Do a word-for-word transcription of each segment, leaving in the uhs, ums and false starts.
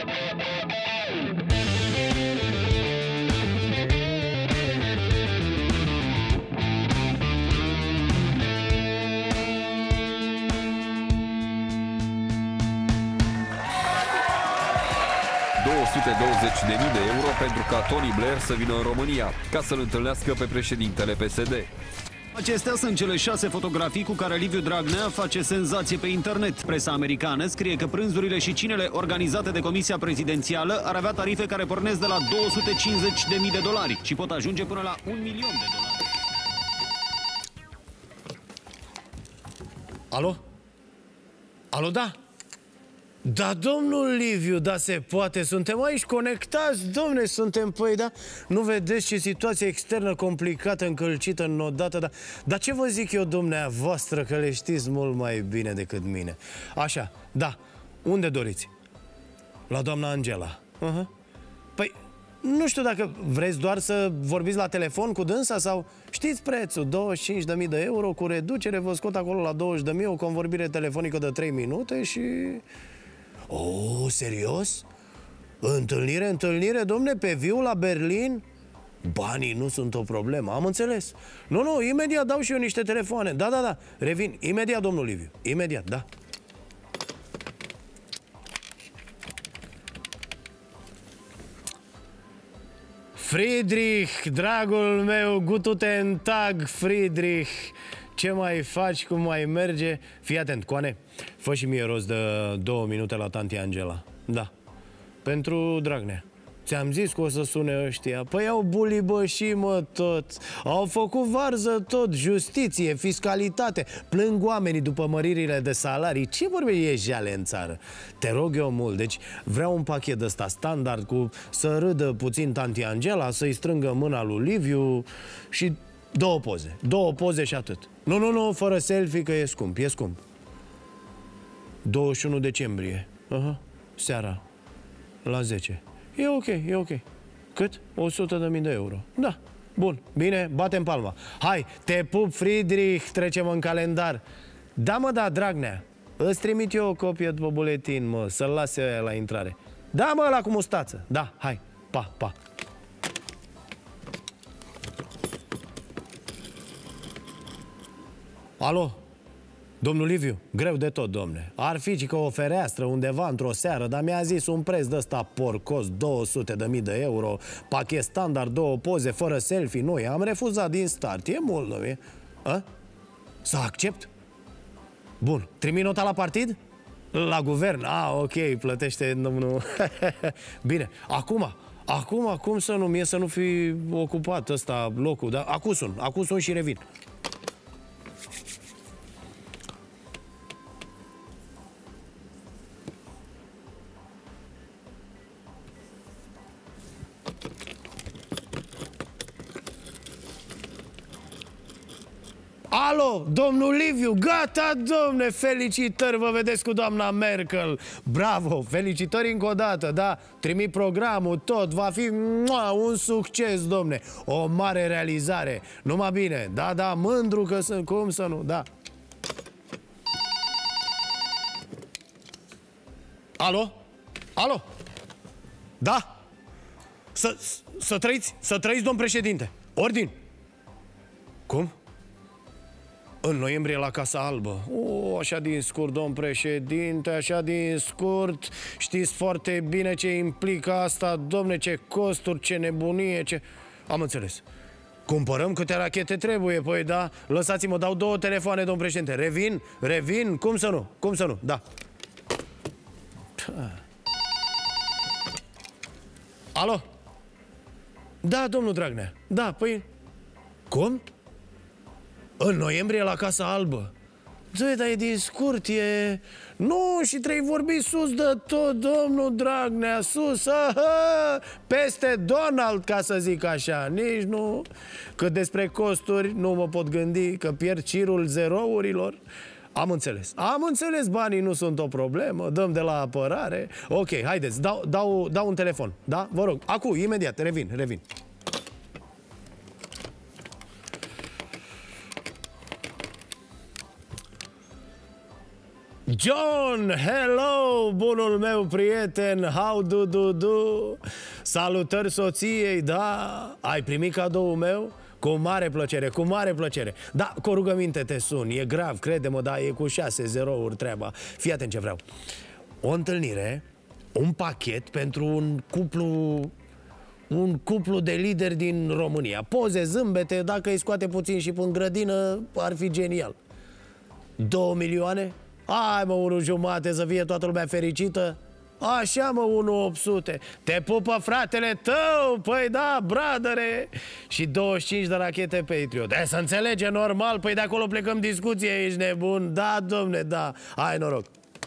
două sute douăzeci de mii de euro pentru ca Tony Blair să vină în România, ca să-l întâlnească pe președintele P S D. Acestea sunt cele șase fotografii cu care Liviu Dragnea face senzație pe internet. Presa americană scrie că prânzurile și cinele organizate de Comisia Prezidențială ar avea tarife care pornesc de la două sute cincizeci de mii de dolari și pot ajunge până la un milion de dolari. Alo? Alo, da? Da, domnul Liviu, da, se poate. Suntem aici conectați, domne, suntem, păi, da? Nu vedeți ce situație externă complicată, încălcită, înodată, da? Dar ce vă zic eu, dumneavoastră, că le știți mult mai bine decât mine. Așa, da, unde doriți? La doamna Angela. uh-huh. Păi, nu știu dacă vreți doar să vorbiți la telefon cu dânsa sau... Știți prețul, douăzeci și cinci de mii de euro cu reducere, vă scot acolo la douăzeci de mii, o convorbire telefonică de trei minute și... Oh, serios? Întâlnire, întâlnire, domne, pe viu la Berlin? Banii nu sunt o problemă, am înțeles. Nu, nu, imediat dau și eu niște telefoane. Da, da, da, revin, imediat, domnul Liviu. Imediat, da. Friedrich, dragul meu, guten Tag, Friedrich. Ce mai faci, cum mai merge? Fii atent, Coane, fă și mie rost de două minute la tanti Angela. Da, pentru Dragnea. Ți-am zis că o să sune ăștia. Păi au bulibășit, mă, tot. Au făcut varză tot, justiție, fiscalitate. Plâng oamenii după măririle de salarii. Ce vorbe e jale în țară? Te rog eu mult. Deci vreau un pachet ăsta standard cu să râdă puțin tanti Angela, să-i strângă mâna lui Liviu și două poze. Două poze și atât. Nu, nu, nu, fără selfie, că e scump, e scump. douăzeci și unu decembrie. Aha, seara. La zece. E ok, e ok. Cât? o sută de mii de euro. Da, bun, bine, batem palma. Hai, te pup, Friedrich, trecem în calendar. Da, mă, da, Dragnea, îți trimit eu o copie după buletin, mă, să-l lase aia la intrare. Da, mă, ăla cu mustață. Da, hai, pa, pa. Alo? Domnul Liviu, greu de tot, domne. Ar fi ca o fereastră undeva într-o seară, dar mi-a zis un preț de ăsta porcos, două sute de mii de euro, pachet standard, două poze, fără selfie. Noi am refuzat din start. E mult, nu e? A? Să accept? Bun. Trimit nota la partid? La guvern? Ah, ok, plătește domnul... Bine. Acum, acum, cum să nu mie să nu fi ocupat ăsta locul, da? Acum sun, acum sun și revin. Alo, domnul Liviu, gata, domne, felicitări, vă vedeți cu doamna Merkel. Bravo, felicitări încă o dată, da? Trimit programul, tot, va fi mua, un succes, domne. O mare realizare, numai bine, da, da, mândru că sunt, cum să nu, da. Alo? Alo? Da? Să, să trăiți, să trăiți, domn președinte. Ordin. Cum? În noiembrie la Casa Albă. O, așa din scurt, domn președinte, așa din scurt. Știți foarte bine ce implică asta, domne, ce costuri, ce nebunie, ce... Am înțeles. Cumpărăm câte rachete trebuie, păi da. Lăsați-mă, dau două telefoane, domn președinte. Revin, revin, cum să nu, cum să nu, da. Alo? Da, domnul Dragnea. Da, păi... Cum? În noiembrie la Casa Albă. Doi, dar e din scurt, e... Nu, și trebuie vorbi sus de tot, domnul Dragnea, sus, aha, peste Donald, ca să zic așa. Nici nu... Că despre costuri nu mă pot gândi, că pierd cirul zerourilor. Am înțeles. Am înțeles, banii nu sunt o problemă, dăm de la apărare. Ok, haideți, dau, dau, dau un telefon, da? Vă rog, acum, imediat, revin, revin. John, hello, bunul meu prieten, how do do do? Salutări soției, da? Ai primit cadoul meu? Cu mare plăcere, cu mare plăcere. Da, cu rugăminte te sun, e grav, crede-mă, da, e cu șase zerouri treaba. Fii atent ce vreau. O întâlnire, un pachet pentru un cuplu... Un cuplu de lideri din România. Poze, zâmbete, dacă îi scoate puțin și în grădină, ar fi genial. Două milioane? Hai mă, unul jumate, să fie toată lumea fericită. Așa mă, unu opt sute. Te pupă fratele tău, păi da, bradăre. Și douăzeci și cinci de rachete Patriot. E, să înțelege normal, păi de acolo plecăm discuție, ești nebun. Da, domne, da, hai noroc.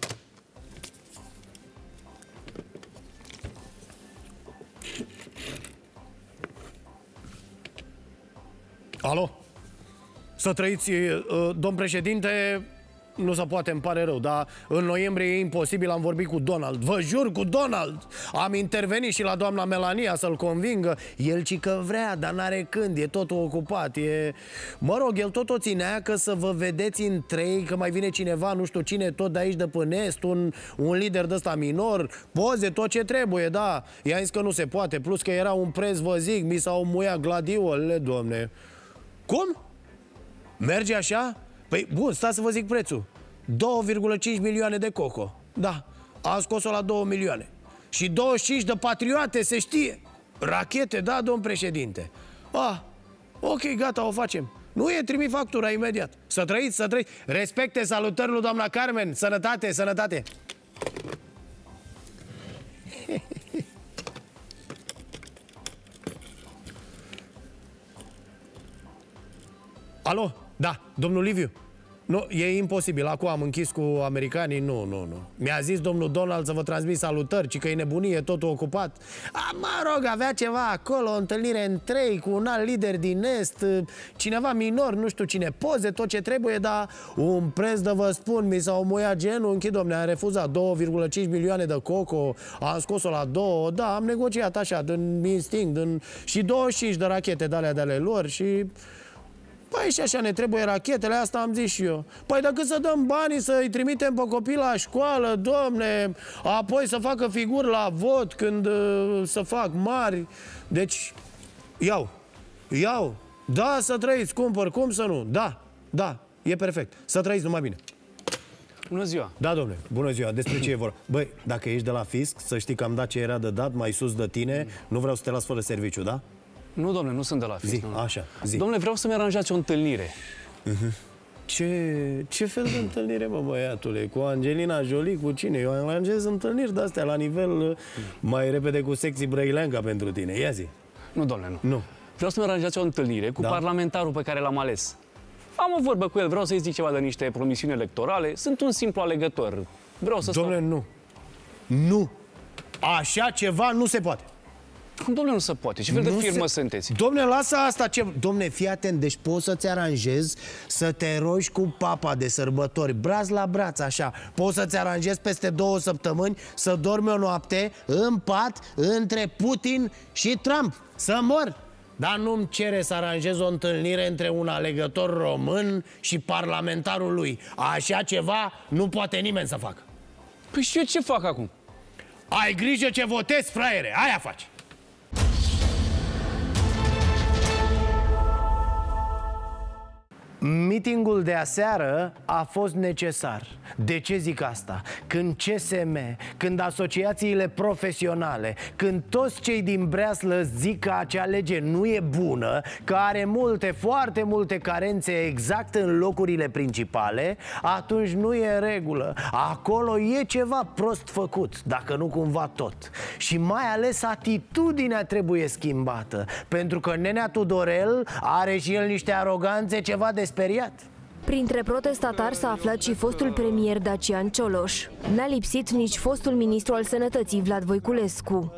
Alo? Să trăiți, domn președinte, nu se poate, îmi pare rău, dar în noiembrie e imposibil, am vorbit cu Donald. Vă jur, cu Donald! Am intervenit și la doamna Melania să-l convingă. El ci că vrea, dar n-are când, e totul ocupat, e... Mă rog, el tot o ținea că să vă vedeți în trei, că mai vine cineva, nu știu cine, tot de aici de până est, un, un lider de ăsta minor, poze, tot ce trebuie, da. I-a zis că nu se poate, plus că era un preț, vă zic, mi s-au muiat gladiolele, domne. Cum? Merge așa? Păi, bun, stați să vă zic prețul. două virgulă cinci milioane de coco. Da, am scos-o la două milioane. Și douăzeci și cinci de patriote, se știe. Rachete, da, domn președinte. Ah, ok, gata, o facem. Nu e, trimit factura imediat. Să trăiți, să trăiți. Respecte, salutări lui doamna Carmen. Sănătate, sănătate. Alo? Da, domnul Liviu. Nu, e imposibil, acum am închis cu americanii, nu, nu, nu. Mi-a zis domnul Donald să vă transmit salutări, ci că e nebunie, totul ocupat. A, mă rog, avea ceva acolo, o întâlnire în trei cu un alt lider din Est, cineva minor, nu știu cine, poze, tot ce trebuie, dar un preț de, vă spun, mi s-au muiat genunchi, domne, am refuzat două virgulă cinci milioane de coco, am scos-o la două, da, am negociat așa, din instinct, din... și douăzeci și cinci de rachete de alea de ale lor și... Păi și așa ne trebuie rachetele, asta am zis și eu. Păi decât să dăm banii, să-i trimitem pe copii la școală, domne, apoi să facă figuri la vot când uh, să fac mari. Deci, iau, iau, da, să trăiți, cumpăr, cum să nu, da, da, e perfect, să trăiți numai bine. Bună ziua! Da, domnule, bună ziua, despre ce e vorba? Băi, dacă ești de la fisc, să știi că am dat ce era de dat, mai sus de tine, nu vreau să te las fără serviciu, da? Nu, domnule, nu sunt de la fisc. Zi, așa, zi. Domnule, vreau să-mi aranjați o întâlnire. Uh-huh. Ce, ce fel de întâlnire, mă, băiatule? Cu Angelina Jolie, cu cine? Eu aranjez întâlniri de-astea la nivel mai repede cu sexy brăileanca pentru tine. Ia zi. Nu, domnule, nu. Nu. Vreau să-mi aranjați o întâlnire cu da? parlamentarul pe care l-am ales. Am o vorbă cu el, vreau să-i zic ceva de niște promisiuni electorale. Sunt un simplu alegător. Vreau să Domnule, stau... nu. Nu. Așa ceva nu se poate. Domnule, nu se poate. Ce fel nu de firmă se... sunteți? Domnule, lasă asta. Ce... Domnule, fii atent. Deci poți să-ți aranjezi să te rogi cu papa de sărbători, braț la braț, așa. Poți să-ți aranjezi peste două săptămâni să dormi o noapte în pat între Putin și Trump. Să mor. Dar nu-mi cere să aranjez o întâlnire între un alegător român și parlamentarul lui. Așa ceva nu poate nimeni să facă. Păi și eu ce fac acum? Ai grijă ce votezi, fraiere. Aia faci. Meetingul de aseară a fost necesar. De ce zic asta? Când C S M, când asociațiile profesionale, când toți cei din breaslă zic că acea lege nu e bună, că are multe, foarte multe carențe exact în locurile principale, atunci nu e în regulă. Acolo e ceva prost făcut, dacă nu cumva tot. Și mai ales atitudinea trebuie schimbată, pentru că nenea Tudorel are și el niște aroganțe ceva de speriat. Printre protestatari s-a aflat și fostul premier Dacian Cioloș. N-a lipsit nici fostul ministru al sănătății Vlad Voiculescu.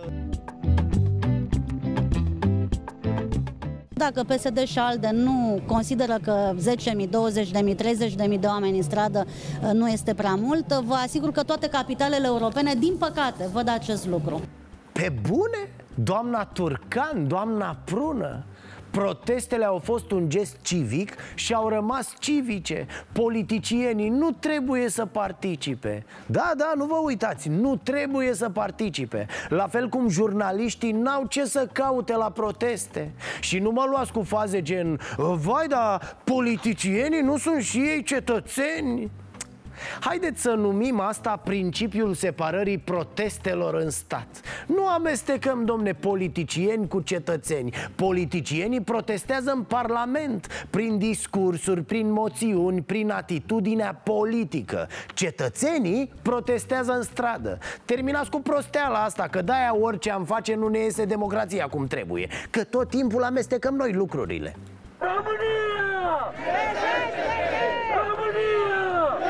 Dacă P S D și ALDE nu consideră că zece mii, douăzeci de mii, treizeci de mii de oameni în stradă nu este prea mult, vă asigur că toate capitalele europene, din păcate, văd acest lucru. Pe bune? Doamna Turcan, doamna Prună? Protestele au fost un gest civic și au rămas civice. Politicienii nu trebuie să participe. Da, da, nu vă uitați, nu trebuie să participe. La fel cum jurnaliștii n-au ce să caute la proteste. Și nu mă luați cu faze gen: vai, dar politicienii nu sunt și ei cetățeni? Haideți să numim asta principiul separării protestelor în stat. Nu amestecăm, domne, politicieni cu cetățeni. Politicienii protestează în Parlament, prin discursuri, prin moțiuni, prin atitudinea politică. Cetățenii protestează în stradă. Terminați cu prosteala asta, că de-aia orice am face nu ne iese democrația cum trebuie, că tot timpul amestecăm noi lucrurile. România! România!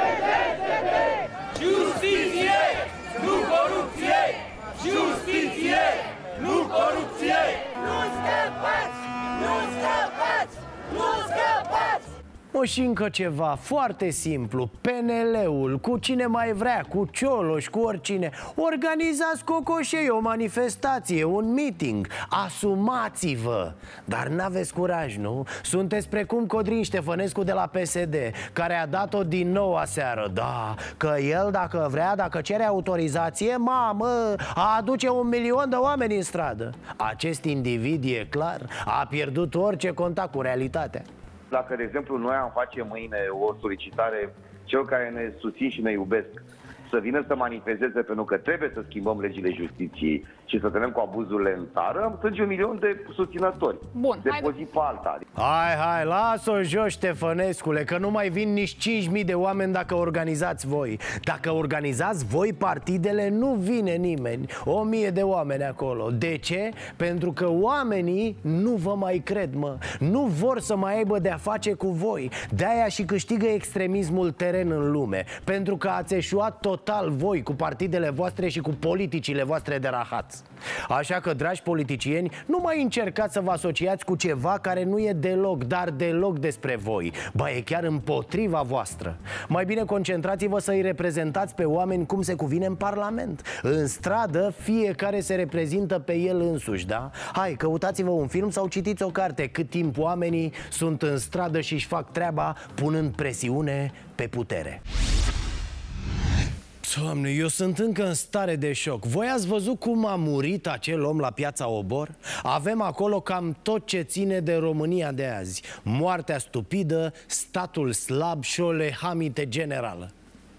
Justiție! Nu corupție! Justiție! Nu corupție! Nu scăpați! Nu scăpați! Nu scăpați! O, și încă ceva foarte simplu. P N L-ul, cu cine mai vrea, cu Cioloș, cu oricine, organizați cocoșei o manifestație, un meeting. Asumați-vă. Dar n-aveți curaj, nu? Sunteți precum Codrin Ștefănescu de la P S D, care a dat-o din nou aseară. Da, că el, dacă vrea, dacă cere autorizație, mamă, aduce un milion de oameni în stradă. Acest individ, e clar, a pierdut orice contact cu realitatea. Dacă, de exemplu, noi am face mâine o solicitare celor care ne susțin și ne iubesc să vină să manifesteze pentru că trebuie să schimbăm legile justiției și să tăiem cu abuzurile în țară, am strânge un milion de susținători. Bun, de hai... o zi pe alta. Hai, hai, las-o jos, Ștefănescule, că nu mai vin nici cinci mii de oameni dacă organizați voi. Dacă organizați voi partidele, nu vine nimeni. O mie de oameni acolo. De ce? Pentru că oamenii nu vă mai cred, mă. Nu vor să mai aibă de-a face cu voi. De-aia și câștigă extremismul teren în lume. Pentru că ați eșuat total voi cu partidele voastre și cu politicile voastre de rahat. Așa că, dragi politicieni, nu mai încercați să vă asociați cu ceva care nu e deloc, dar deloc despre voi. Ba, e chiar împotriva voastră. Mai bine concentrați-vă să îi reprezentați pe oameni cum se cuvine în Parlament. În stradă, fiecare se reprezintă pe el însuși, da? Hai, căutați-vă un film sau citiți o carte cât timp oamenii sunt în stradă și își fac treaba punând presiune pe putere. Doamne, eu sunt încă în stare de șoc. Voi ați văzut cum a murit acel om la Piața Obor? Avem acolo cam tot ce ține de România de azi. Moartea stupidă, statul slab și o lehamite generală.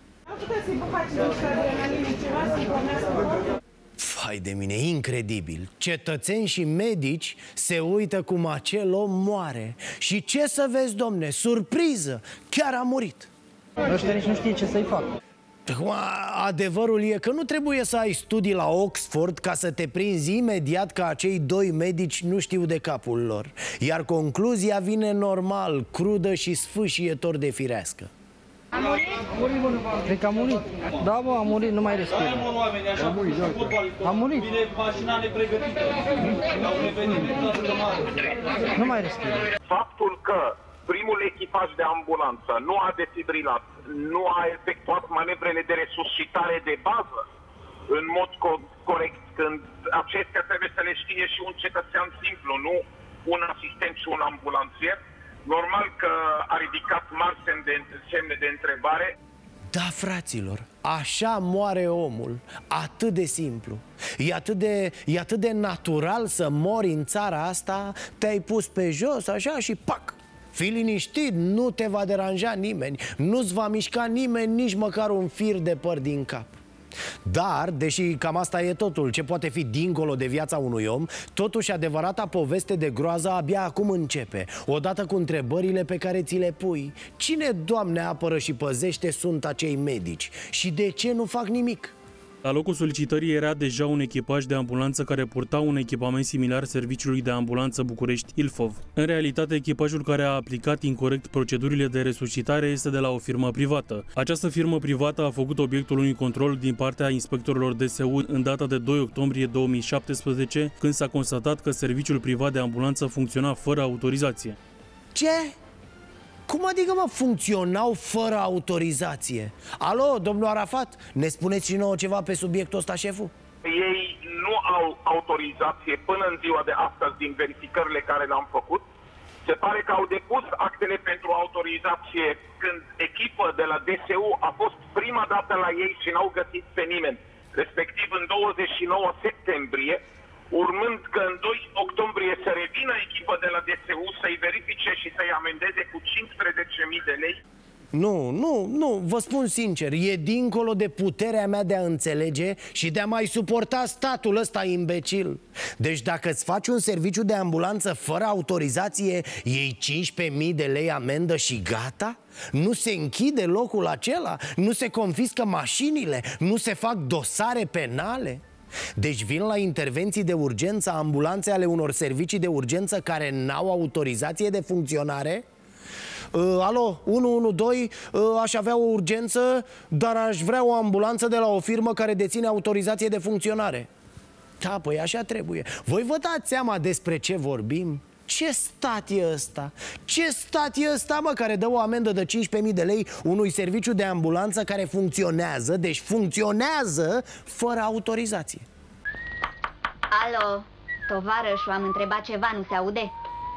Fai de mine, incredibil. Cetățeni și medici se uită cum acel om moare. Și ce să vezi, domne, surpriză, chiar a murit. Ăștia nici nu știe ce să-i facă. Adevărul e că nu trebuie să ai studii la Oxford ca să te prinzi imediat că acei doi medici nu știu de capul lor. Iar concluzia vine normal, crudă și sfâșietor de firească. A murit? Cred că a murit. Da, bă, a murit, nu mai respiră. A murit, a murit. Nu mai respiră. Faptul că primul echipaj de ambulanță nu a defibrilat, nu a efectuat manevrele de resuscitare de bază în mod co- corect, când acestea trebuie să le știe și un cetățean simplu, nu un asistent și un ambulanțier, normal că a ridicat mari semne de, semne de întrebare. Da, fraților, așa moare omul, atât de simplu. E atât de, e atât de natural să mori în țara asta, te-ai pus pe jos așa și pac! Fii liniștit, nu te va deranja nimeni, nu-ți va mișca nimeni nici măcar un fir de păr din cap. Dar, deși cam asta e totul ce poate fi dincolo de viața unui om, totuși adevărata poveste de groază abia acum începe, odată cu întrebările pe care ți le pui. Cine, Doamne, apără și păzește sunt acei medici? Și de ce nu fac nimic? La locul solicitării era deja un echipaj de ambulanță care purta un echipament similar serviciului de ambulanță București Ilfov. În realitate, echipajul care a aplicat incorect procedurile de resuscitare este de la o firmă privată. Această firmă privată a făcut obiectul unui control din partea inspectorilor D S U în data de doi octombrie două mii șaptesprezece, când s-a constatat că serviciul privat de ambulanță funcționa fără autorizație. Ce? Cum adică, mă, funcționau fără autorizație? Alo, domnul Arafat, ne spuneți și nouă ceva pe subiectul ăsta, șeful? Ei nu au autorizație până în ziua de astăzi din verificările care le-am făcut Se pare că au depus actele pentru autorizație când echipă de la D S U a fost prima dată la ei și n-au găsit pe nimeni, respectiv în douăzeci și nouă septembrie, urmând că în doi octombrie să revină echipă de la D S U să-i verifice și să-i amendeze cu cincisprezece mii de lei. Nu, nu, nu, vă spun sincer, e dincolo de puterea mea de a înțelege și de a mai suporta statul ăsta imbecil. Deci dacă îți faci un serviciu de ambulanță fără autorizație, iei cincisprezece mii de lei amendă și gata? Nu se închide locul acela? Nu se confiscă mașinile? Nu se fac dosare penale? Deci vin la intervenții de urgență ambulanțe ale unor servicii de urgență care n-au autorizație de funcționare? Uh, alo, unu unu doi, uh, aș avea o urgență, dar aș vrea o ambulanță de la o firmă care deține autorizație de funcționare. Da, păi așa trebuie. Voi vă dați seama despre ce vorbim? Ce stat e ăsta? Ce stat e ăsta, mă, care dă o amendă de cincisprezece mii de lei unui serviciu de ambulanță care funcționează, deci funcționează fără autorizație? Alo, tovarășul, am întrebat ceva, nu se aude?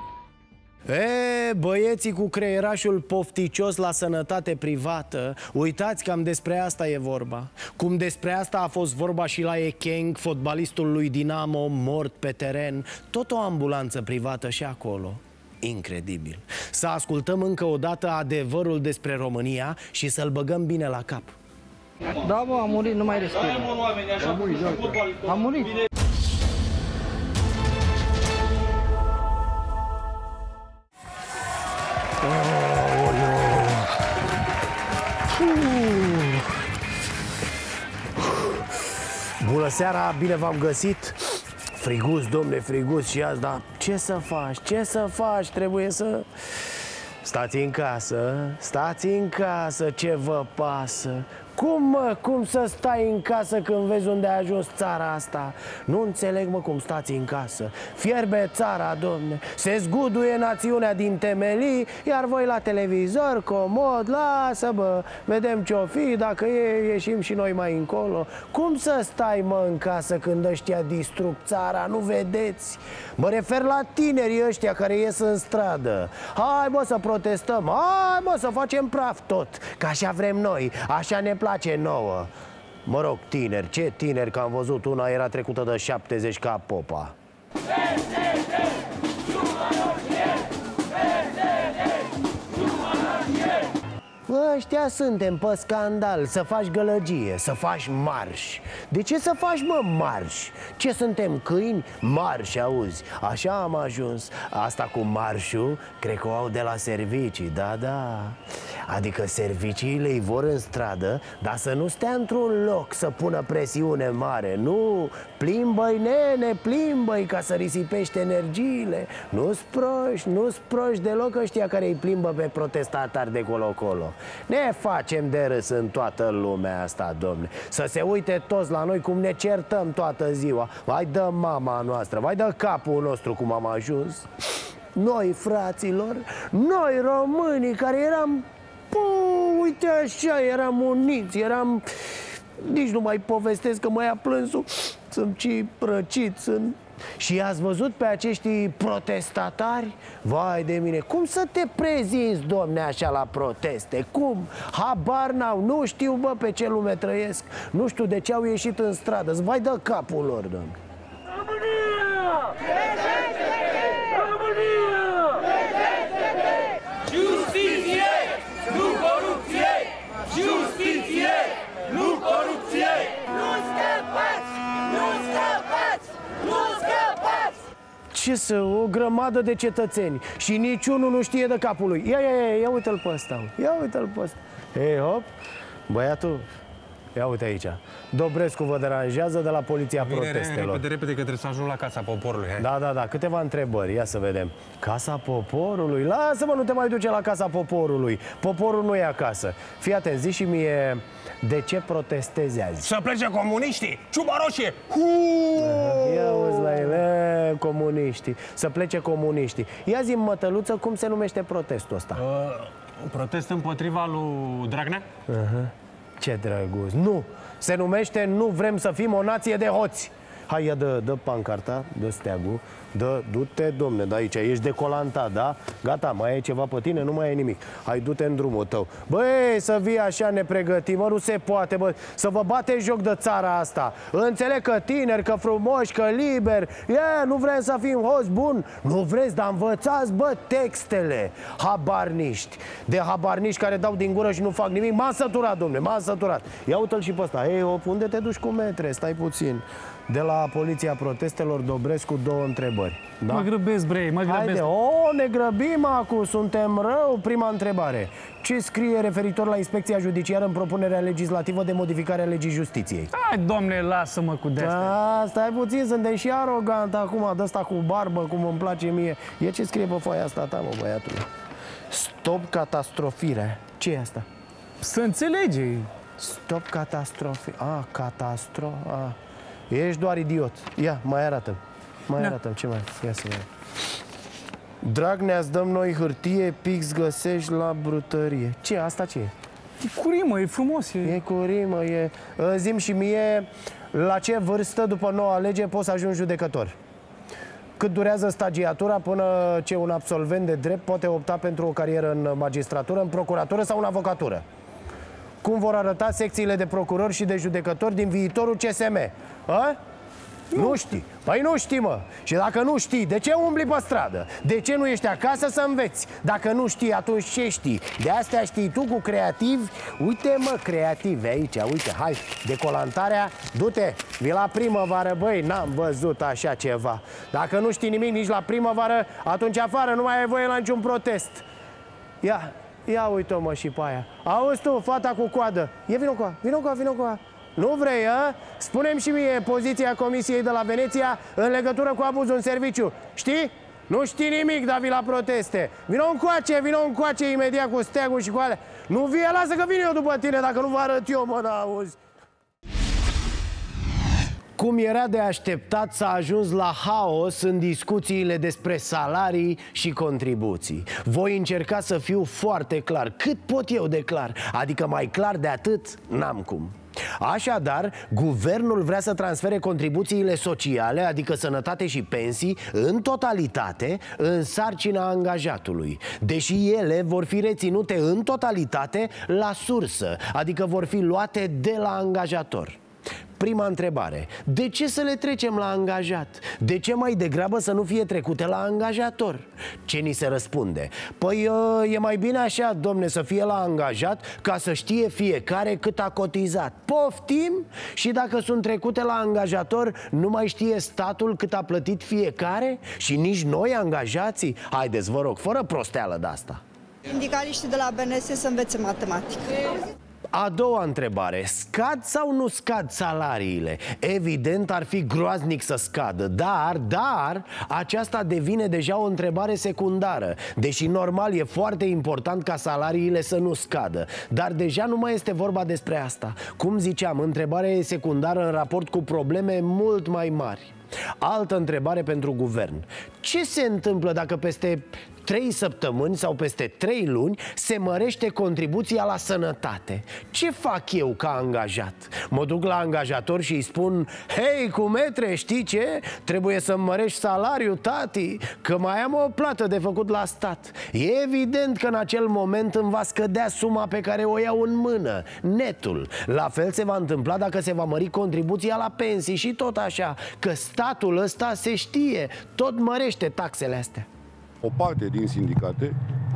E, băieții cu creierașul pofticios la sănătate privată, uitați cam despre asta e vorba. Cum despre asta a fost vorba și la Ekeng, fotbalistul lui Dinamo mort pe teren. Tot o ambulanță privată și acolo. Incredibil. Să ascultăm încă o dată adevărul despre România și să-l băgăm bine la cap. Da, bă, a murit, nu mai respiră. A murit, a murit. Bună seara, bine v-am găsit. Friguț, domne, friguț și azi, dar ce să faci, ce să faci, trebuie să... Stați în casă, stați în casă, ce vă pasă? Cum, mă, cum să stai în casă când vezi unde a ajuns țara asta? Nu înțeleg, mă, cum stați în casă. Fierbe țara, domne, se zguduie națiunea din temelii, iar voi la televizor, comod, lasă, bă, vedem ce-o fi, dacă e, ieșim și noi mai încolo. Cum să stai, mă, în casă când ăștia distrug țara, nu vedeți? Mă refer la tinerii ăștia care ies în stradă. Hai, bă, să protestăm, hai, bă, să facem praf tot, că așa vrem noi, așa ne place nouă. Mă rog, tineri, ce tineri, că am văzut una era trecută de șaptezeci ca Popa. Ăștia suntem pe scandal, să faci gălăgie, să faci marș. De ce să faci, mă, marș? Ce suntem, câini? Marș, auzi, așa am ajuns. Asta cu marșul, cred că o au de la servicii, da, da. Adică serviciile îi vor în stradă, dar să nu stea într-un loc să pună presiune mare. Nu, plimbă-i, nene, plimbă-i, ca să risipești energiile. Nu-s proști, nu-s proști deloc ăștia care îi plimbă pe protestatari de colo-colo. Ne facem de râs în toată lumea asta, domne. Să se uite toți la noi cum ne certăm toată ziua. Vai de mama noastră, vai de capul nostru cum am ajuns. Noi, fraților, noi românii care eram, pă, uite așa, eram uniți, eram... Nici nu mai povestesc că mă ia plânsul. Sunt și răcit, sunt... Și ați văzut pe acești protestatari? Vai de mine, cum să te prezinți, domne, așa la proteste? Cum? Habar n-au, nu știu, bă, pe ce lume trăiesc. Nu știu de ce au ieșit în stradă. Vai de capul lor, domne. România! România! Justiție! Nu corupție! Justiție! Nu corupție! Nu scăpați! Nu scăpați! Nu scăpați! Ce să, o grămadă de cetățeni și niciunul nu știe de capul lui. Ia, ia, ia, ia uite-l pe ăsta. Ia uite-l pe ăsta. Ei, hop, băiatul, ia uite aici. Dobrescu vă deranjează de la Poliția Bine, Protestelor. Repede, repede, că trebuie să ajung la Casa Poporului. Hai. Da, da, da, câteva întrebări, ia să vedem. Casa Poporului? Lasă-mă, nu te mai duce la Casa Poporului. Poporul nu e acasă. Fii atent, zi și mie, de ce protestezi azi? Să plece comuniștii! Ciuba roșie! Ia uzi la ele, comuniștii. Să plece comuniștii. Ia zi-mi, mătăluță, cum se numește protestul ăsta? Uh, protest împotriva lui Dragnea? Uh-huh. Ce drăguț. Nu! Se numește Nu vrem să fim o nație de hoți. Hai, ia, dă, dă pancarta, dă steagul. Dă, du-te, domne, de aici, ești decolantat, da? Gata, mai e ceva pe tine, nu mai e nimic. Hai, du-te în drumul tău. Băi, să vii așa nepregătit, mă, nu se poate, bă, să vă bate joc de țara asta. Înțeleg că tineri, că frumoși, că liberi, yeah, nu vrem să fim hoți buni. Nu vreți, dar învățați, bă, textele. Habarniști, de habarniști care dau din gură și nu fac nimic. M-am săturat, domne, m-am săturat. Ia uite-l și pe ăsta. Ei, unde te duci cu metre? Stai puțin. De la Poliția Protestelor, Dobrescu, două întrebări, da? Mă grăbesc, bre, mă grăbesc. Haide, o, ne grăbim acum, suntem rău. Prima întrebare. Ce scrie referitor la inspecția judiciară în propunerea legislativă de modificare a legii justiției? Hai, domne, lasă-mă cu de-astea. Da, stai puțin, suntem și arogant acum, de ăsta cu barbă, cum îmi place mie. E ce scrie pe foaia asta ta, mă, băiatul? Stop catastrofire. Ce e asta? Să înțelege. Stop catastrofire. A, catastro... A. Ești doar idiot. Ia, mai arată. Mai da. arată ce mai. Ia să vedem. Dragnea, îți dăm noi hârtie, pix găsești la brutărie. Ce, asta ce e? E cu rimă, e frumos. E, e cu rimă, e... Zi-mi și mie, la ce vârstă, după noua lege, poți să ajungi judecător? Cât durează stagiatura până ce un absolvent de drept poate opta pentru o carieră în magistratură, în procuratură sau în avocatură? Cum vor arăta secțiile de procurori și de judecători din viitorul C S M? A? Nu. nu știi. Păi nu știi, mă. Și dacă nu știi, de ce umbli pe stradă? De ce nu ești acasă să înveți? Dacă nu știi, atunci ce știi? De astea știi tu cu creativi. Uite, mă, creativi aici, uite, hai, decolantarea. Du-te, vii la primăvară, băi, n-am văzut așa ceva. Dacă nu știi nimic nici la primăvară, atunci afară nu mai ai voie la niciun protest. Ia, ia uite-o, mă, și pe aia. Auzi tu, fata cu coadă. E, vino cu ea, vino cu ea, vino cu ea. Nu vrei, a? Spune-mi și mie poziția Comisiei de la Veneția în legătură cu abuzul în serviciu. Știi? Nu știi nimic, dar vii la proteste. Vino încoace, vino încoace imediat cu steagul și cu alea. Nu vie, lasă că vin eu după tine, dacă nu vă arăt eu, mă, n-auzi. Cum era de așteptat, s-a ajuns la haos în discuțiile despre salarii și contribuții. Voi încerca să fiu foarte clar, cât pot eu de clar, adică mai clar de atât n-am cum. Așadar, guvernul vrea să transfere contribuțiile sociale, adică sănătate și pensii, în totalitate, în sarcina angajatului. Deși ele vor fi reținute în totalitate la sursă, adică vor fi luate de la angajator. Prima întrebare. De ce să le trecem la angajat? De ce mai degrabă să nu fie trecute la angajator? Ce ni se răspunde? Păi e mai bine așa, domne, să fie la angajat, ca să știe fiecare cât a cotizat. Poftim? Și dacă sunt trecute la angajator, nu mai știe statul cât a plătit fiecare? Și nici noi, angajații? Haideți, vă rog, fără prosteală de asta. Sindicaliștii de la B N S să învețe matematică. A doua întrebare. Scad sau nu scad salariile? Evident ar fi groaznic să scadă, dar, dar, aceasta devine deja o întrebare secundară. Deși normal e foarte important ca salariile să nu scadă. Dar deja nu mai este vorba despre asta. Cum ziceam, întrebarea e secundară în raport cu probleme mult mai mari. Altă întrebare pentru guvern. Ce se întâmplă dacă peste trei săptămâni sau peste trei luni se mărește contribuția la sănătate? Ce fac eu ca angajat? Mă duc la angajator și îi spun: hei, cu metre, știi ce? Trebuie să-mi mărești salariul, tati, că mai am o plată de făcut la stat. E evident că în acel moment îmi va scădea suma pe care o iau în mână, netul. La fel se va întâmpla dacă se va mări contribuția la pensii și tot așa, că statul ăsta se știe, tot mărește taxele astea. O parte din sindicate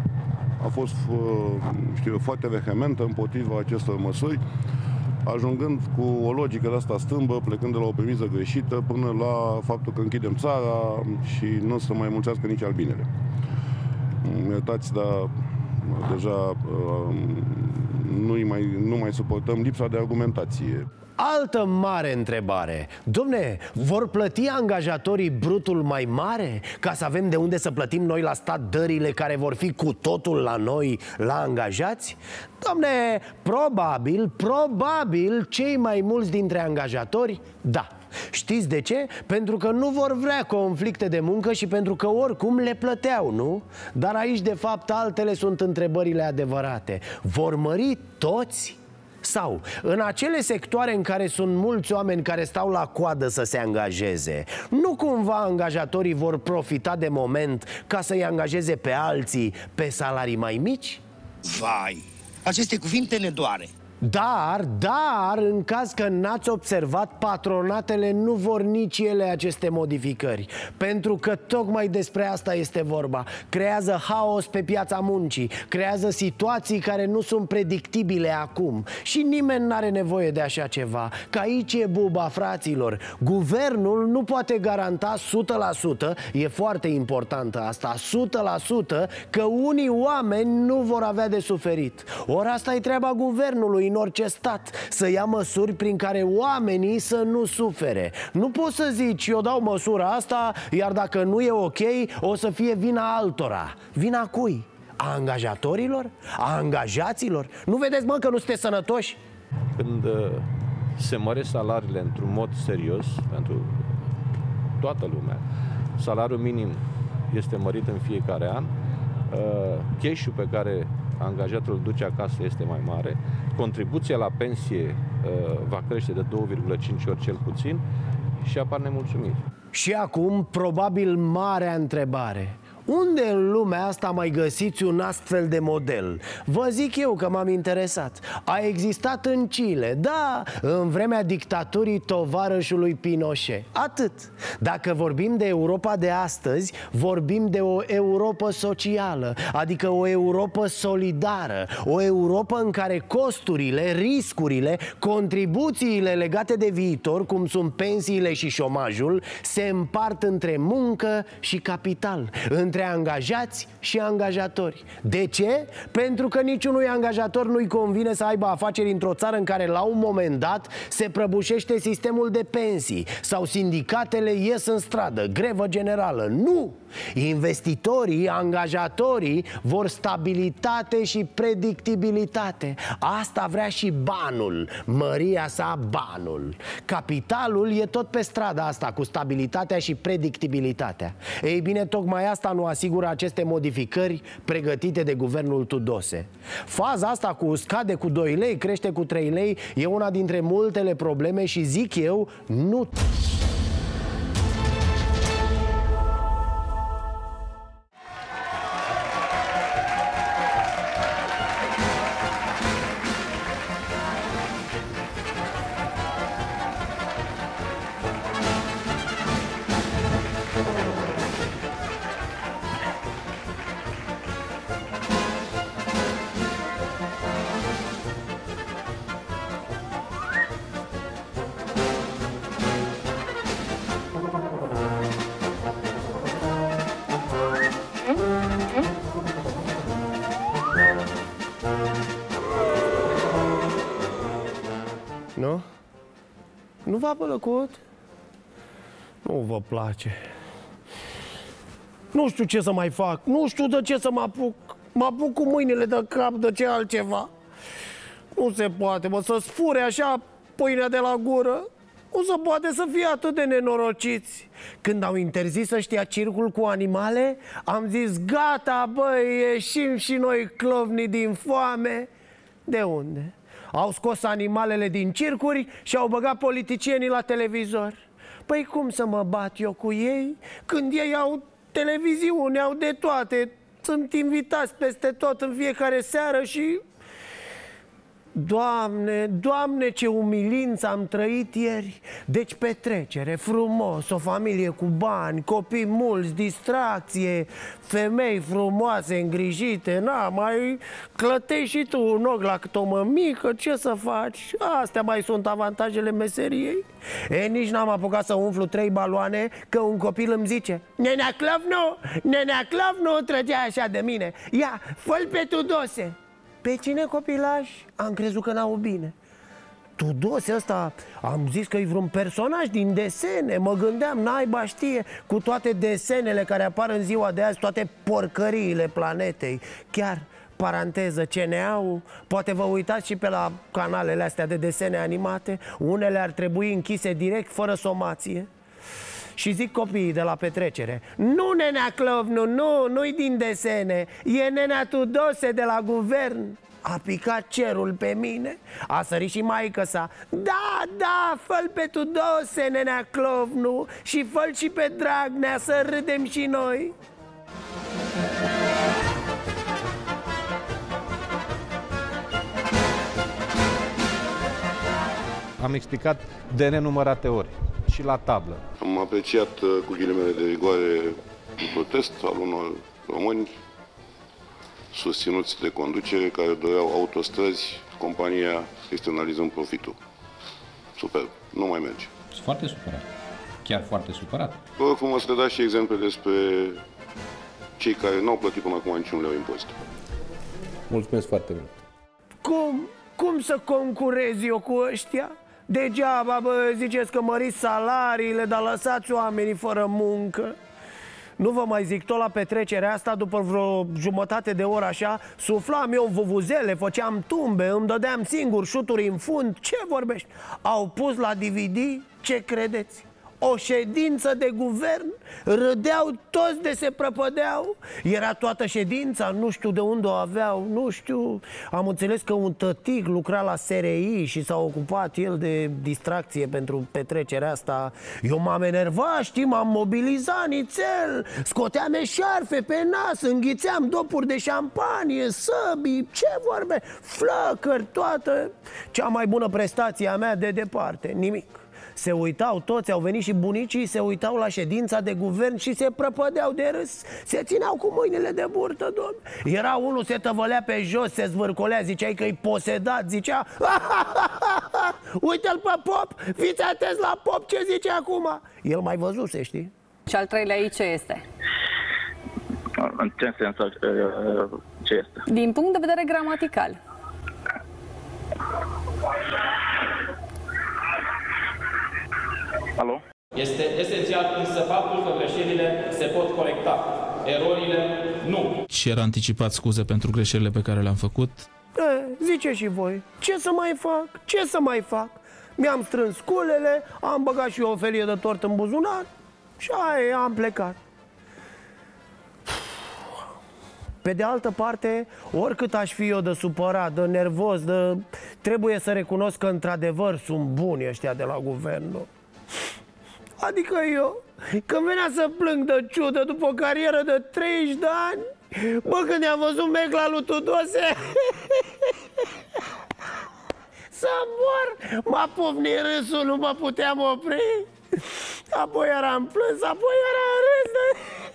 a fost, știu eu, foarte vehementă împotriva acestor măsuri, ajungând cu o logică de asta stâmbă, plecând de la o premisă greșită până la faptul că închidem țara și nu o să mai mulțească nici albinele. Iertați, dar deja nu mai, nu mai suportăm lipsa de argumentație. Altă mare întrebare. Dom'le, vor plăti angajatorii brutul mai mare ca să avem de unde să plătim noi la stat dările care vor fi cu totul la noi, la angajați? Dom'le, probabil, probabil cei mai mulți dintre angajatori, da. Știți de ce? Pentru că nu vor vrea conflicte de muncă și pentru că oricum le plăteau, nu? Dar aici, de fapt, altele sunt întrebările adevărate. Vor mări toți? Sau în acele sectoare în care sunt mulți oameni care stau la coadă să se angajeze, nu cumva angajatorii vor profita de moment ca să-i angajeze pe alții pe salarii mai mici? Vai, aceste cuvinte ne doare. Dar, dar, în caz că n-ați observat, patronatele nu vor nici ele aceste modificări. Pentru că tocmai despre asta este vorba. Creează haos pe piața muncii, creează situații care nu sunt predictibile acum. Și nimeni n-are nevoie de așa ceva. Că aici e buba, fraților. Guvernul nu poate garanta o sută la sută, e foarte importantă asta, o sută la sută, că unii oameni nu vor avea de suferit. Ori asta e treaba guvernului în orice stat, să ia măsuri prin care oamenii să nu sufere. Nu poți să zici, eu dau măsura asta, iar dacă nu e ok, o să fie vina altora. Vina cui? A angajatorilor? A angajaților? Nu vedeți, mă, că nu sunteți sănătoși? Când uh, se măresc salariile într-un mod serios pentru toată lumea, salariul minim este mărit în fiecare an, uh, cash-ul pe care angajatul îl duce acasă este mai mare, contribuția la pensie uh, va crește de două virgulă cinci ori cel puțin și apar nemulțumiri. Și acum, probabil, marea întrebare. Unde în lumea asta mai găsiți un astfel de model? Vă zic eu că m-am interesat. A existat în Chile, da, în vremea dictaturii tovarășului Pinochet. Atât. Dacă vorbim de Europa de astăzi, vorbim de o Europa socială, adică o Europa solidară, o Europa în care costurile, riscurile, contribuțiile legate de viitor, cum sunt pensiile și șomajul, se împart între muncă și capital, între angajați și angajatori. De ce? Pentru că niciunui angajator nu-i convine să aibă afaceri într-o țară în care la un moment dat se prăbușește sistemul de pensii sau sindicatele ies în stradă, grevă generală. Nu! Investitorii, angajatorii vor stabilitate și predictibilitate. Asta vrea și banul, măria sa banul. Capitalul e tot pe strada asta cu stabilitatea și predictibilitatea. Ei bine, tocmai asta nu asigură aceste modificări pregătite de guvernul Tudose. Faza asta cu scade cu doi lei, crește cu trei lei, e una dintre multele probleme și zic eu, nu... Nu? Nu v-a plăcut? Nu vă place. Nu știu ce să mai fac. Nu știu de ce să mă apuc. Mă apuc cu mâinile de cap de ce altceva. Nu se poate, mă, să sfure așa pâinea de la gură. Nu se poate să fie atât de nenorociți. Când au interzis ăștia circul cu animale, am zis, gata, băi, ieșim și noi clovni din foame. De unde? Au scos animalele din circuri și au băgat politicienii la televizor. Păi cum să mă bat eu cu ei când ei au televiziune, au de toate, sunt invitați peste tot în fiecare seară și... Doamne, Doamne, ce umilință am trăit ieri. Deci petrecere, frumos, o familie cu bani, copii mulți, distracție, femei frumoase, îngrijite. Na, mai clătești și tu un ochi la cât o mămică, ce să faci? Astea mai sunt avantajele meseriei. E, nici n-am apucat să umflu trei baloane, că un copil îmi zice: Nenea Clavnu, Nenea Clavnu, trăgea așa de mine. Ia, fă-l pe Tudose. Pe cine, copilaj? Am crezut că n-au bine. Tudose ăsta, am zis că e vreun personaj din desene. Mă gândeam, naiba știe, cu toate desenele care apar în ziua de azi, toate porcăriile planetei. Chiar, paranteză, C N A-ul, poate vă uitați și pe la canalele astea de desene animate. Unele ar trebui închise direct, fără somație. Și zic copiii de la petrecere: nu, Nenea Clovnu, nu, nu-i din desene, e Nenea Tudose de la guvern. A picat cerul pe mine. A sărit și maică sa. Da, da, fă-l pe Tudose, nenea Clovnu, și fă-l și pe Dragnea, să râdem și noi. Am explicat de nenumărate ori și la tablă. Am apreciat cu ghilimele de rigoare un protest al unor români susținuți de conducere care doreau autostrăzi, compania externalizând profitul. Super, nu mai merge. Sunt foarte supărat, chiar foarte supărat. Vă rog frumos să dați și exemple despre cei care n-au plătit până acum niciun leu impozit. Mulțumesc foarte mult. Cum? Cum să concurez eu cu ăștia? Degeaba, bă, ziceți că măriți salariile, dar lăsați oamenii fără muncă. Nu vă mai zic, tot la petrecerea asta, după vreo jumătate de oră așa, suflam eu vuvuzele, făceam tumbe, îmi dădeam singur șuturi în fund. Ce vorbești? Au pus la D V D, ce credeți? O ședință de guvern, râdeau toți de se prăpădeau. Era toată ședința, nu știu de unde o aveau, nu știu. Am înțeles că un tătic lucra la S R I și s-a ocupat el de distracție pentru petrecerea asta. Eu m-am enervat, știi, m-am mobilizat nițel. Scoteam eșarfe pe nas, înghițeam dopuri de șampanie, săbii, ce vorbe, flăcări, toată. Cea mai bună prestație a mea de departe, nimic. Se uitau toți, au venit și bunicii, se uitau la ședința de guvern și se prăpădeau de râs. Se țineau cu mâinile de burtă, domnule. Era unul, se tăvălea pe jos, se zvârcolea, ziceai că-i posedat, zicea uite-l pe Pop, fiți atenți la Pop ce zice acum. El mai văzuse, știi? Și al treilea aici ce este? În ce sens ce este? Din punct de vedere gramatical. Alo? Este esențial însă faptul că greșelile se pot corecta. Erorile nu. Și era anticipat scuze pentru greșelile pe care le-am făcut. E, zice și voi, ce să mai fac? Ce să mai fac? Mi-am strâns sculele, am băgat și eu o felie de tort în buzunar și aia am plecat. Pe de altă parte, oricât aș fi eu de supărat, de nervos, de... trebuie să recunosc că într-adevăr sunt buni ăștia de la guvern. Adică eu, când venea să plâng de ciudă după o carieră de treizeci de ani, bă, când i-am văzut mecla lui Tudose, să mor, m-a pufnit râsul, nu mă puteam opri. Apoi eram plâns, apoi eram râs de...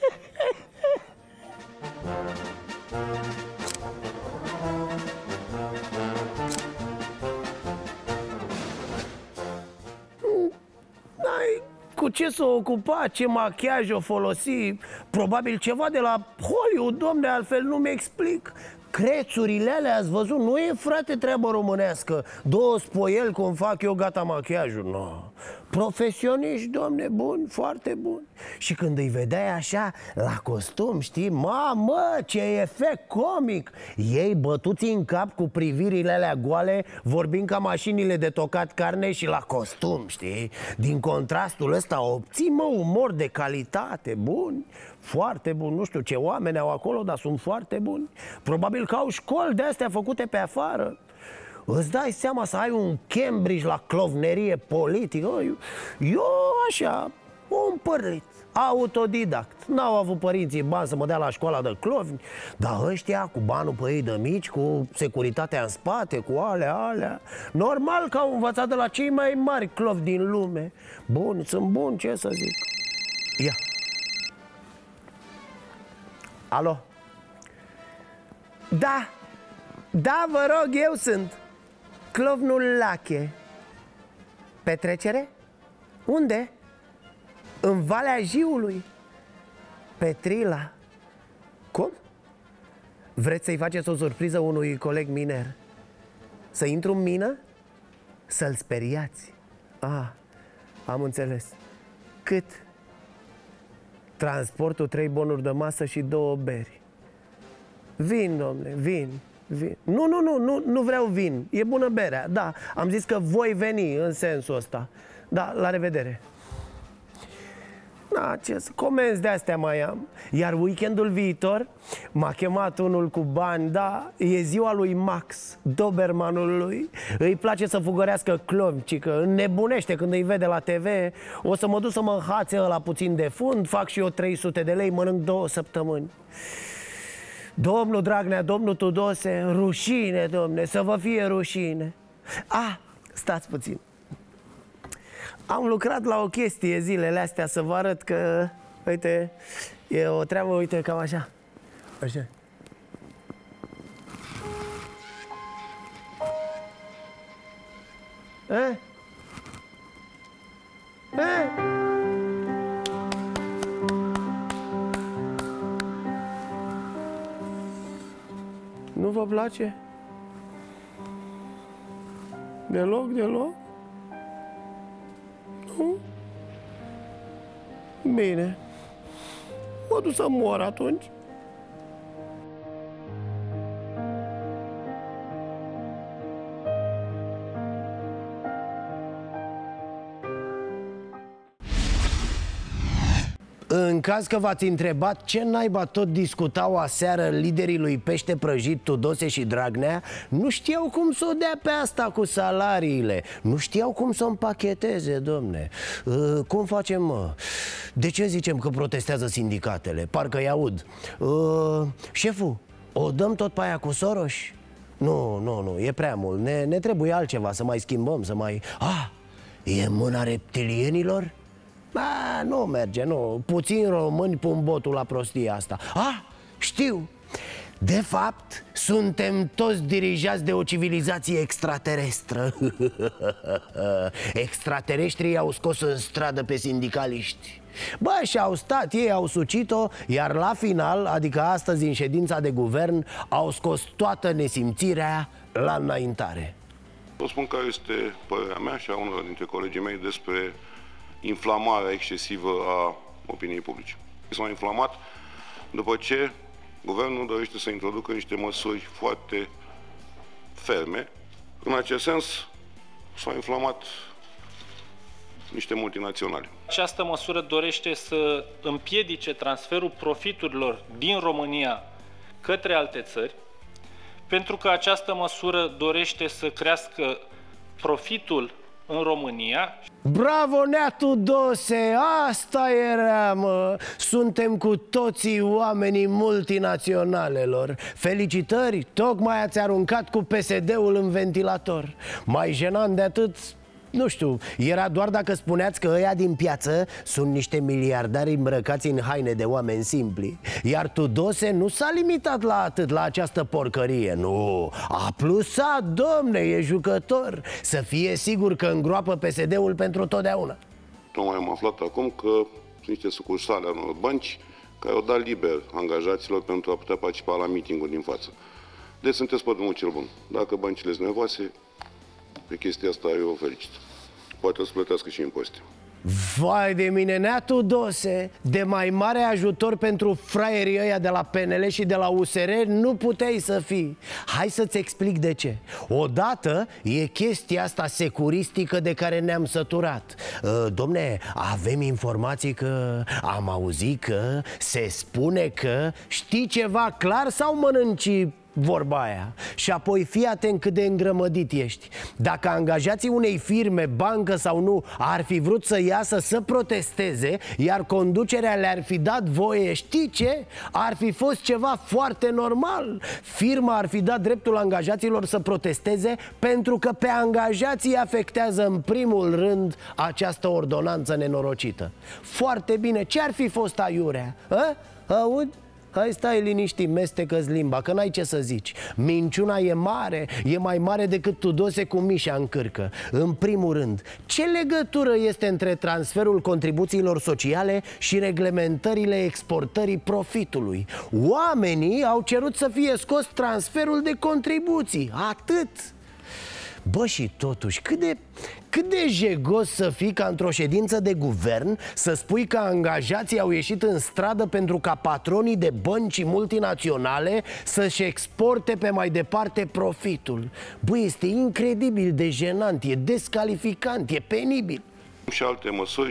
N-ai cu ce s-o ocupa, ce machiaj o folosi. Probabil ceva de la Hollywood, domne, altfel nu-mi explic. Crețurile alea, ați văzut? Nu e, frate, treabă românească. Două spoieli, cum fac eu, gata machiajul. No. Profesioniști, domne, buni, foarte buni. Și când îi vedeai așa, la costum, știi, mamă, ce efect comic. Ei bătuți în cap cu privirile alea goale, vorbind ca mașinile de tocat carne și la costum, știi. Din contrastul ăsta obții, mă, umor de calitate, buni. Foarte bun, nu știu ce oameni au acolo, dar sunt foarte buni. Probabil că au școli de-astea făcute pe afară. Îți dai seama să ai un Cambridge la clovnerie politică? Eu, eu așa, un părlit, autodidact. N-au avut părinții bani să mă dea la școala de clovni. Dar ăștia cu banul pe ei de mici, cu securitatea în spate, cu alea, alea, normal că au învățat de la cei mai mari clovni din lume. Bun, sunt buni, ce să zic. Ia. Alo? Da, da, vă rog, eu sunt Clovnul Lache. Petrecere? Unde? În Valea Jiului. Petrila. Cum? Vreți să-i faceți o surpriză unui coleg miner? Să intru în mină? Să-l speriați. Ah, am înțeles. Cât? Transportul, trei bonuri de masă și două beri. Vin, domne, vin, vin. Nu, nu, nu, nu, nu vreau vin. E bună berea, da. Am zis că voi veni în sensul ăsta. Da, la revedere. Na, ce să... Comenzi de-astea mai am. Iar weekendul viitor m-a chemat unul cu bani, da, e ziua lui Max, Dobermanul lui. Îi place să fugărească clovi, cică înnebunește când îi vede la T V. O să mă duc să mă înhațe ăla puțin de fund, fac și eu trei sute de lei, mănânc două săptămâni. Domnul Dragnea, domnul Tudose, rușine, domne, să vă fie rușine. Ah, stați puțin. Am lucrat la o chestie zilele astea să vă arăt că, uite, e o treabă, uite, cam așa. Așa. E? E? Nu vă place? Deloc, deloc? Nu? Bine. Mă duc să mor atunci. În caz că v-ați întrebat ce naiba tot discutau aseară liderii lui Pește Prăjit, Tudose și Dragnea, nu știau cum să o dea pe asta cu salariile. Nu știau cum să o împacheteze, domne. uh, Cum facem, mă? De ce zicem că protestează sindicatele? Parcă-i aud. uh, Șeful, o dăm tot pe aia cu Soros? Nu, nu, nu, e prea mult. Ne, ne trebuie altceva, să mai schimbăm, să mai... Ah, e mâna reptilienilor? Ba, nu merge, nu. Puțini români pun botul la prostia asta. Ah, știu. De fapt, suntem toți dirijați de o civilizație extraterestră. Extraterestrii au scos în stradă pe sindicaliști. Bă, și-au stat, ei au sucit-o, iar la final, adică astăzi în ședința de guvern, au scos toată nesimțirea la înaintare. Vă spun care este părerea mea și a unor dintre colegii mei despre inflamarea excesivă a opiniei publice. S-a inflamat după ce guvernul dorește să introducă niște măsuri foarte ferme. În acest sens s-au inflamat niște multinaționale. Această măsură dorește să împiedice transferul profiturilor din România către alte țări, pentru că această măsură dorește să crească profitul în România. Bravo, Nea Tudose, asta era, mă. Suntem cu toții oamenii multinaționalelor. Felicitări, tocmai ați aruncat cu P S D-ul în ventilator. Mai jenant de atât, nu știu, era doar dacă spuneați că ăia din piață sunt niște miliardari îmbrăcați în haine de oameni simpli. Iar Tudose nu s-a limitat la atât, la această porcărie. Nu, a plusat, domne, e jucător. Să fie sigur că îngroapă P S D-ul pentru totdeauna. Tocmai am aflat acum că sunt niște sucursale ale unor bănci care au dat liber angajaților pentru a putea participa la meeting-uri din față. Deci sunteți pe drumul cel bun. Dacă băncile sunt nervoase, pe chestia asta eu o felicit. Poate o să plătească și impozite. Vai de mine, Nea Tudose, de mai mare ajutor pentru fraierii ăia de la P N L și de la U S R nu puteai să fii. Hai să-ți explic de ce. Odată e chestia asta securistică de care ne-am săturat. Domne, avem informații că, am auzit că, se spune că, știi ceva clar sau mănânci vorba aia? Și apoi fii atent cât de îngrămădit ești. Dacă angajații unei firme, bancă sau nu, ar fi vrut să iasă să protesteze, iar conducerea le-ar fi dat voie, știi ce? Ar fi fost ceva foarte normal. Firma ar fi dat dreptul angajaților să protesteze pentru că pe angajații afectează în primul rând această ordonanță nenorocită. Foarte bine, ce ar fi fost aiurea? A? Aud? Hai, stai liniștit, mestecă-ți limba, că n-ai ce să zici. Minciuna e mare, e mai mare decât Tudose cu Mișa în cârcă. În primul rând, ce legătură este între transferul contribuțiilor sociale și reglementările exportării profitului? Oamenii au cerut să fie scos transferul de contribuții, atât. Bă, și totuși, cât de, cât de jegos să fii ca într-o ședință de guvern să spui că angajații au ieșit în stradă pentru ca patronii de bănci multinaționale să-și exporte pe mai departe profitul. Bă, este incredibil de jenant, e descalificant, e penibil. Și alte măsuri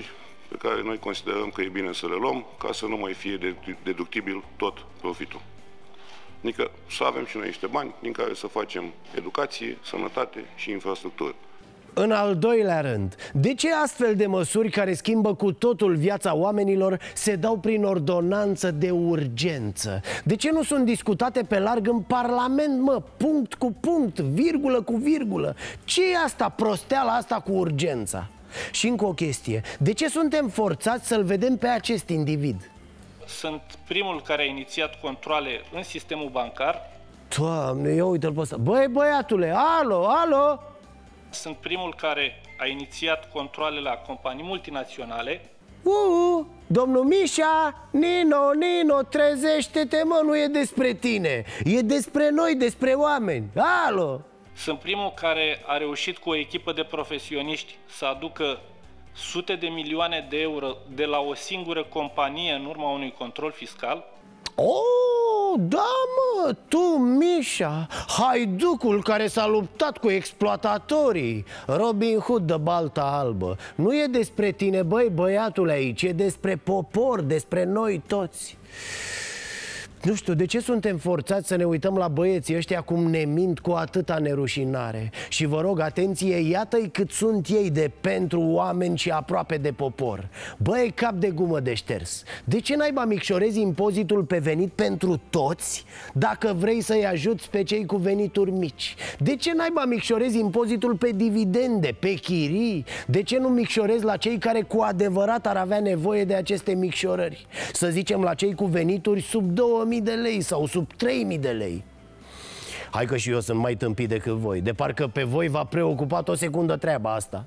pe care noi considerăm că e bine să le luăm ca să nu mai fie deductibil tot profitul. Adică să avem și noi niște bani din care să facem educație, sănătate și infrastructură. În al doilea rând, de ce astfel de măsuri care schimbă cu totul viața oamenilor se dau prin ordonanță de urgență? De ce nu sunt discutate pe larg în Parlament, mă, punct cu punct, virgulă cu virgulă? Ce e asta, prosteala asta cu urgența? Și încă o chestie, de ce suntem forțați să-l vedem pe acest individ? Sunt primul care a inițiat controale în sistemul bancar. Doamne, ia uite-l pe ăsta. Băi, băiatule, alo, alo! Sunt primul care a inițiat controalele la companii multinaționale. Uh, domnul Mișa, Nino, Nino, trezește-te, mă, nu e despre tine. E despre noi, despre oameni. Alo! Sunt primul care a reușit cu o echipă de profesioniști să aducă sute de milioane de euro de la o singură companie în urma unui control fiscal. Oh, da, mă, tu, Mișa, haiducul care s-a luptat cu exploatatorii, Robin Hood de balta albă. Nu e despre tine, băi, băiatule, aici, e despre popor, despre noi toți. Nu știu, de ce suntem forțați să ne uităm la băieții ăștia cum ne mint cu atâta nerușinare? Și vă rog, atenție, iată-i cât sunt ei de pentru oameni și aproape de popor. Băi, cap de gumă de șters. De ce naiba micșorezi impozitul pe venit pentru toți dacă vrei să-i ajuți pe cei cu venituri mici? De ce naiba micșorezi impozitul pe dividende, pe chirii? De ce nu micșorezi la cei care cu adevărat ar avea nevoie de aceste micșorări? Să zicem la cei cu venituri sub două mii de lei sau sub trei mii de lei. Hai că și eu sunt mai tâmpit decât voi. De parcă pe voi v-a preocupat o secundă treaba asta.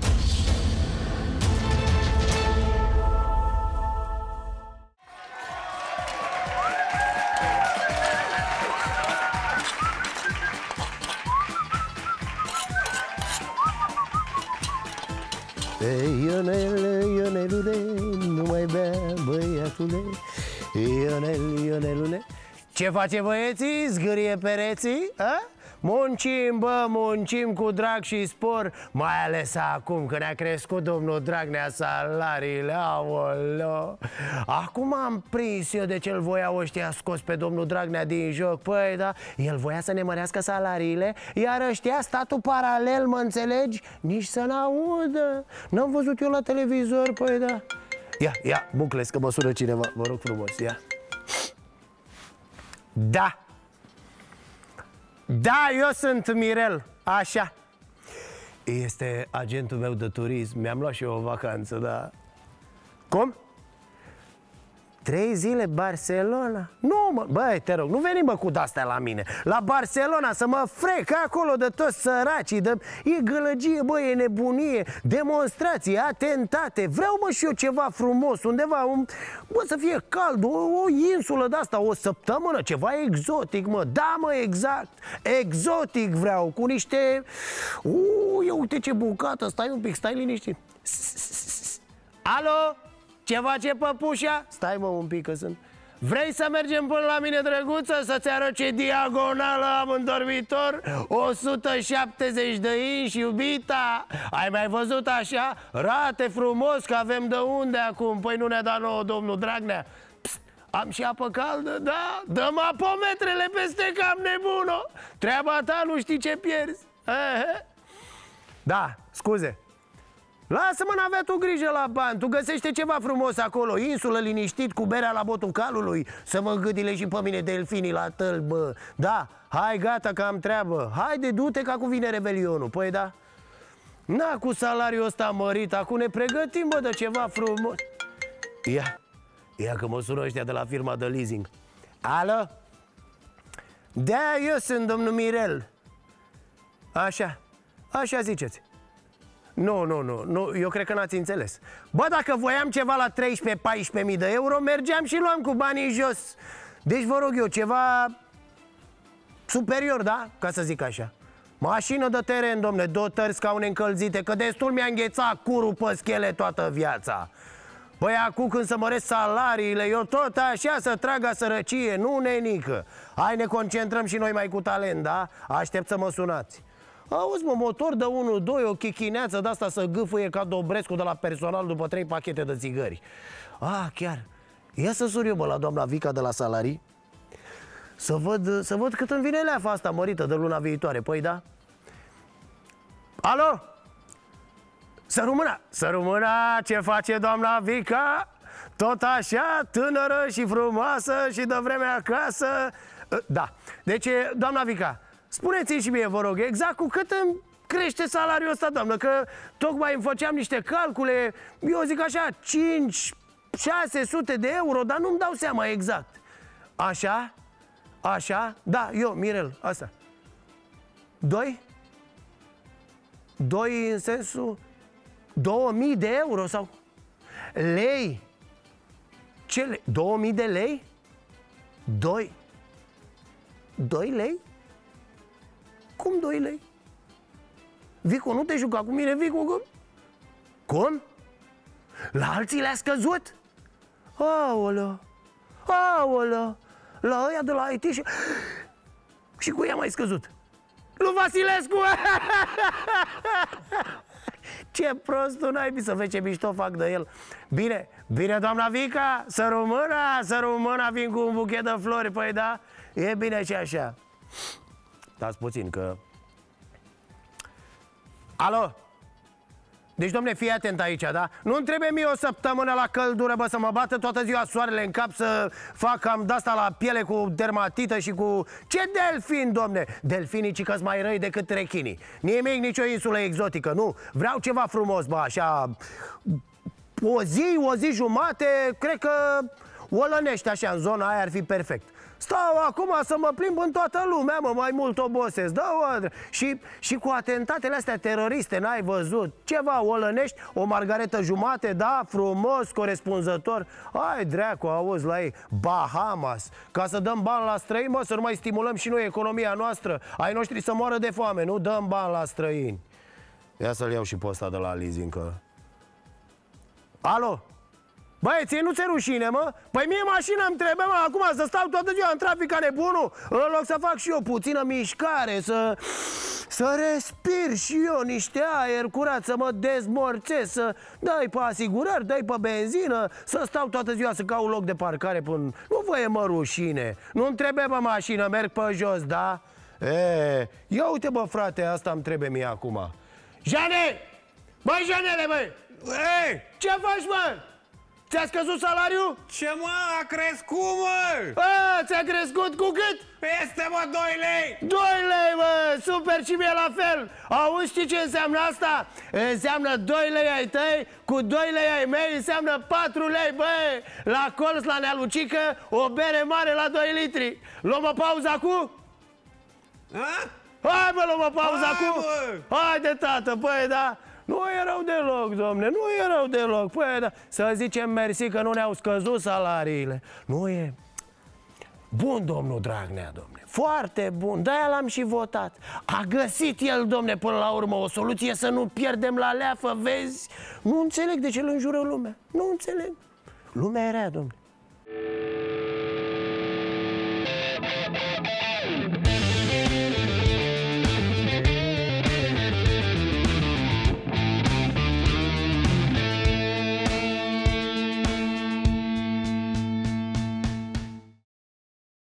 Ei, Ionele, Ionelule, nu mai bea, băiatule. Ionel, Ionelule. Ce face, băieții? Zgârie pereții? A? Muncim, bă, muncim cu drag și spor. Mai ales acum că ne-a crescut domnul Dragnea salariile. Aoleo. Acum am prins eu de ce-l voiau ăștia scos pe domnul Dragnea din joc. Păi da, el voia să ne mărească salariile, iar ăștia, statul paralel, mă înțelegi? Nici să n-audă. N-am văzut eu la televizor, păi da. Ia, ia, bucles, că măsură cineva, vă rog frumos, ia. Da. Da, eu sunt Mirel, așa. Este agentul meu de turism, mi-am luat și eu o vacanță, da. Cum? Trei zile Barcelona? Nu, mă, băi, te rog, nu veni, mă, cu de-astea la mine. La Barcelona să mă frec acolo de toți săracii, de... E gălăgie, băi, e nebunie, demonstrații, atentate. Vreau, mă, și eu ceva frumos, undeva, un... bă, să fie cald, o, o insulă de-asta, o săptămână, ceva exotic, mă. Da, mă, exact, exotic vreau, cu niște... Uuu, uite ce bucată, stai un pic, stai liniștit. Alo? Ce face păpușa? Stai, mă, un pic că sunt. Vrei să mergem până la mine, drăguță? Să-ți arăt ce diagonală am în dormitor? o sută șaptezeci de inci, iubita. Ai mai văzut așa? Rate frumos, că avem de unde acum. Păi nu ne-a dat nouă domnul Dragnea? Psst, am și apă caldă, da? Dă-mă apometrele peste cap, nebună. Treaba ta, nu știi ce pierzi. Ehe. Da, scuze. Lasă-mă, n-avea tu grijă la bani. Tu găsește ceva frumos acolo, insulă liniștit cu berea la botul calului. Să mă gâdile și pe mine delfinii la tăl, bă. Da, hai, gata că am treabă. Haide, du-te că acum vine revelionul. Păi da. Na, cu salariul ăsta mărit, acum ne pregătim, bă, de ceva frumos. Ia, ia că mă sună ăștia de la firma de leasing. Alo? Da, eu sunt domnul Mirel. Așa, așa ziceți. Nu, nu, nu, nu, eu cred că n-ați înțeles. Bă, dacă voiam ceva la treisprezece paisprezece mii de euro, mergeam și luam cu banii jos. Deci vă rog eu, ceva superior, da? Ca să zic așa. Mașină de teren, domne, dotări, scaune încălzite, că destul mi-a înghețat curul pe schele toată viața. Băi, acum când să măresc salariile, eu tot așa să trag sărăcie, nu, nenică. Hai, ne concentrăm și noi mai cu talent, da? Aștept să mă sunați. Auzi, mă, motor de unu doi, o chichineață de asta să gâfâie ca Dobrescu de la personal după trei pachete de țigări. Ah, chiar. Ia să sur eu, bă, la doamna Vica de la salarii Să văd, să văd cât îmi vine leafa asta mărită de luna viitoare. Păi da. Alo? Să rămână, să rămână, ce face doamna Vica? Tot așa, tânără și frumoasă și de vreme acasă. Da, deci, doamna Vica, spuneți-mi și mie, vă rog, exact cu cât îmi crește salariul ăsta, doamnă? Că tocmai îmi făceam niște calcule, eu zic așa, cinci șase sute de euro, dar nu-mi dau seama exact. Așa? Așa? Da, eu, Mirel, asta. Doi? Doi în sensul două mii de euro sau lei? Ce lei? Două mii de lei? Doi? Doi lei? Cum doi lei? Vicu, nu te juca cu mine, Vicu, cum? Cum? La alții le-a scăzut? Aolă, aolă, la ăia de la I T și... Și cu ea mai scăzut. Lui Vasilescu! Ce prostul naibii, să vezi ce mișto fac de el. Bine, bine, doamna Vica, să rămână, să rămână, vin cu un buchet de flori, păi da, e bine și așa. Dați puțin că... Alo? Deci, domne, fii atent aici, da? Nu-mi trebuie mie o săptămână la căldură, bă, să mă bată toată ziua soarele în cap, să fac cam de-asta la piele cu dermatită și cu... Ce delfin, domne? Delfinii cică-s mai răi decât rechinii. Nimic, nicio insulă exotică, nu. Vreau ceva frumos, bă, așa... O zi, o zi jumate, cred că Olănești, așa, în zona aia ar fi perfect. Stau acum să mă plimb în toată lumea, mă, mai mult obosesc, da, mă. Și, și cu atentatele astea teroriste, n-ai văzut? Ceva, Olănești, o margaretă jumate, da, frumos, corespunzător. Ai, dracu, auzi la ei, Bahamas, ca să dăm bani la străini, mă, să nu mai stimulăm și noi economia noastră. Ai noștri să moară de foame, nu dăm bani la străini. Ia să-l iau și pe ăsta de la leasing, că... Alo? Băi, ție nu ți-e rușine, mă? Păi mie mașina îmi trebuie, mă, acum să stau toată ziua în trafic ca nebunul, în loc să fac și eu puțină mișcare, să... Să respir și eu niște aer curat, să mă dezmorțez, să dai pe asigurări, dai pe benzină, să stau toată ziua să caut loc de parcare până... Nu vă e, mă, rușine? Nu-mi trebuie, bă, mașină, merg pe jos, da? E, ia uite, bă, frate, asta îmi trebuie mie acum. Jane! Băi, Janele, băi! Ei, ce faci, mă? Ți-a scăzut salariul? Ce, mă? A crescut, mă! A, ți-a crescut cu cât? Peste, mă, doi lei! doi lei, mă! Super, și mie la fel! Auzi, știi ce înseamnă asta? Înseamnă doi lei ai tăi, cu doi lei ai mei înseamnă patru lei, bă! La colț, la Nealucică, o bere mare la doi litri. Luăm o pauză acum? Hai, bă, luăm o pauză acum? Haide, tată, băi, da? Nu e rău deloc, domne, nu e rău deloc. Păi, da, să zicem mersi că nu ne-au scăzut salariile. Nu e... Bun, domnul Dragnea, domne, foarte bun, de-aia l-am și votat. A găsit el, domne, până la urmă o soluție să nu pierdem la leafă, vezi? Nu înțeleg de ce îl înjură lumea, nu înțeleg. Lumea e rea, domne.